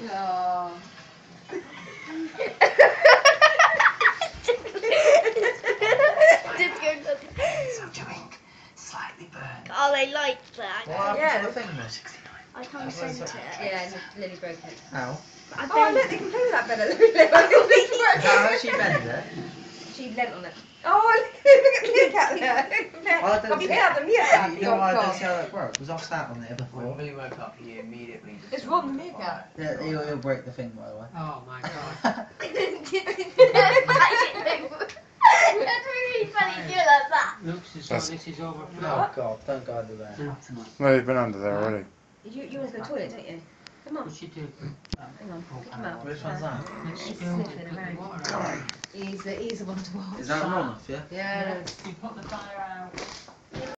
Oh. So drink. Slightly burned. Oh, they like that. What happened to the thing then? I can't send it. Yeah, Lily broke it. How? I Oh, look, they can play with that better. Look, How she bend it? she leant on it. Oh, look at meerkat there. I don't Have you see- heard the meerkat? You know why I don't see how that works? Because I've sat on there When before. Billy woke up, he immediately just It's Ron the meerkat. Yeah, he'll break the thing, by the way. Oh my god. That's really funny. Do it like that. Looks as though That's- this is overflowing. Oh god, don't go under there. No, you've been under there already. You always go to the toilet, don't you? Come on. What's she do? Hang on, pick him up. Which one's that? He's sniffing around. He's the one to watch. Is that Ron off, yeah? Yeah. You put the fire out.